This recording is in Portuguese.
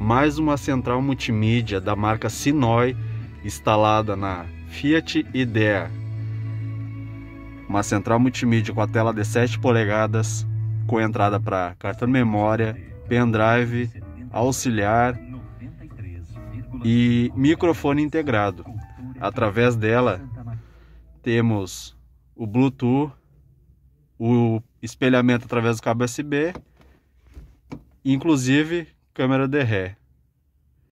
mais uma central multimídia da marca Sinoy instalada na Fiat Idea. Uma central multimídia com a tela de 7 polegadas, com entrada para cartão de memória, pendrive, auxiliar e microfone integrado. Através dela temos o Bluetooth, o espelhamento através do cabo USB, inclusive câmera de ré.